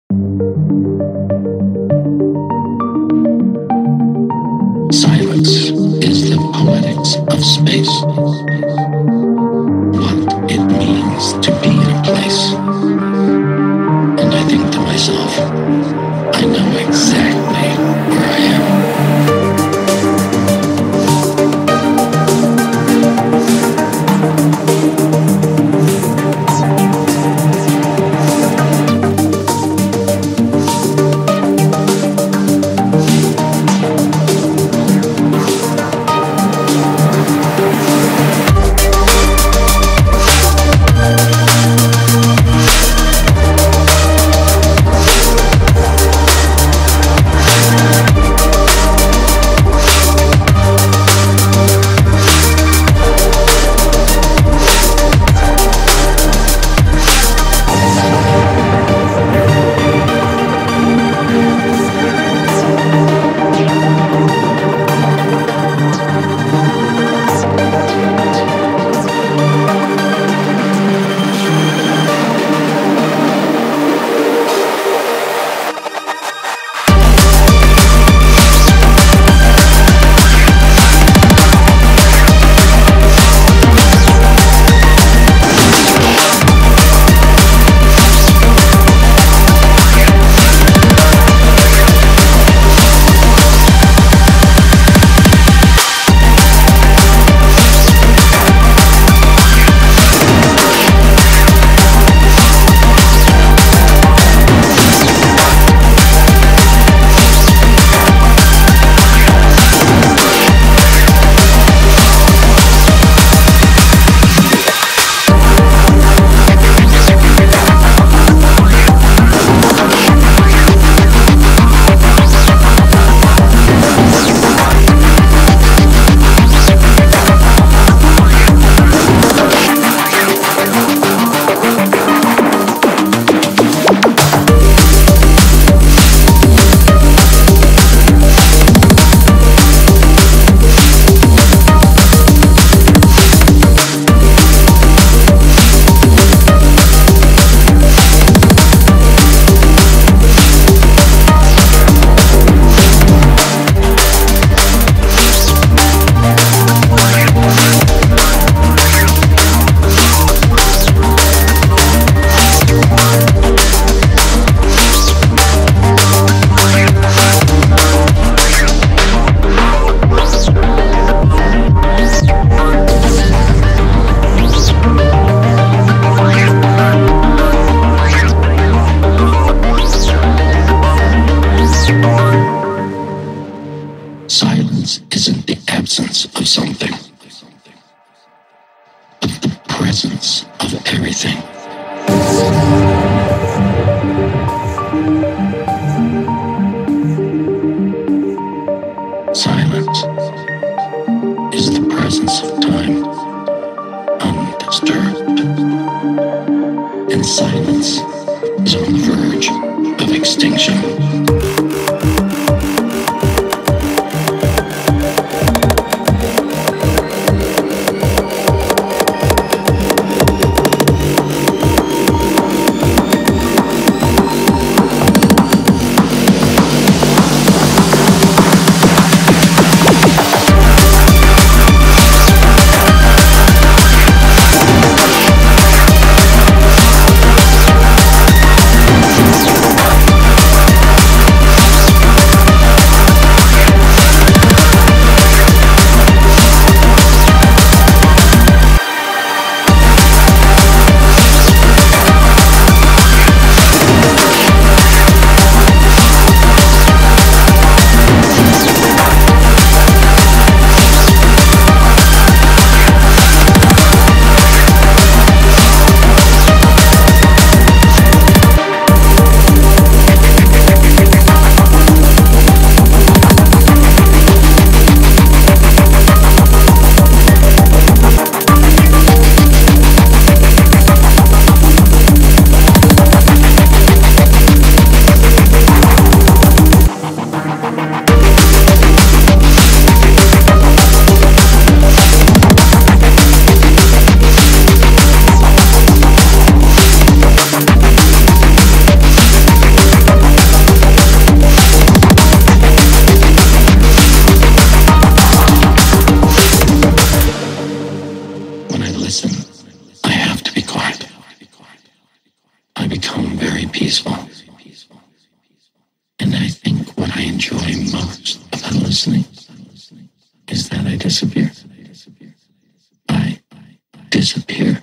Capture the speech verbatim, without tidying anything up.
Silence is the poetics of space. What it means to be in a place. And I think to myself, I know exactly where I am. Silence isn't the absence of something, but the presence of everything. Silence is the presence of time, undisturbed. And silence is on the verge of extinction. peaceful. And I think what I enjoy most about listening is that I disappear. I disappear.